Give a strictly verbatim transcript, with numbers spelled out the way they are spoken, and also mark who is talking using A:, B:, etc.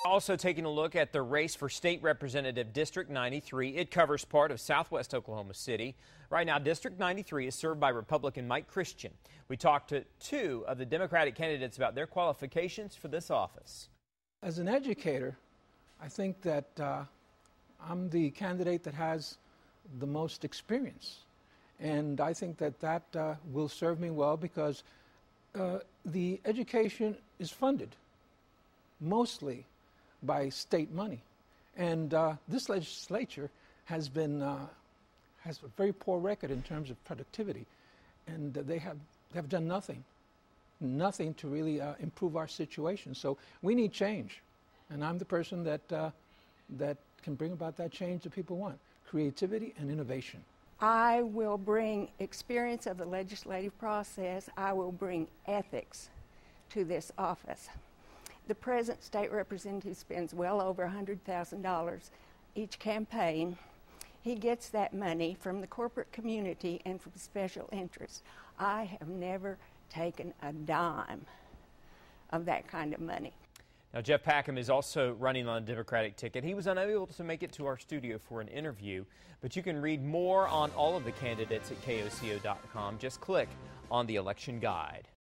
A: Also taking a look at the race for State Representative District ninety-three. It covers part of southwest Oklahoma City. Right now, District ninety-three is served by Republican Mike Christian. We talked to two of the Democratic candidates about their qualifications for this office.
B: As an educator, I think that uh, I'm the candidate that has the most experience. And I think that that uh, will serve me well because uh, the education is funded mostly by state money. And uh, this legislature has been, uh, has a very poor record in terms of productivity. And uh, they have, they have done nothing, nothing to really uh, improve our situation. So we need change. And I'm the person that, uh, that can bring about that change that people want, creativity and innovation.
C: I will bring experience of the legislative process. I will bring ethics to this office. The present state representative spends well over one hundred thousand dollars each campaign. He gets that money from the corporate community and from special interests. I have never taken a dime of that kind of money.
A: Now, Jeff Packham is also running on a Democratic ticket. He was unable to make it to our studio for an interview, but you can read more on all of the candidates at K O C O dot com. Just click on the election guide.